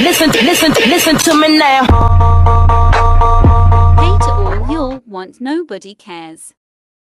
listen to me now. Hate it all, you'll want nobody cares.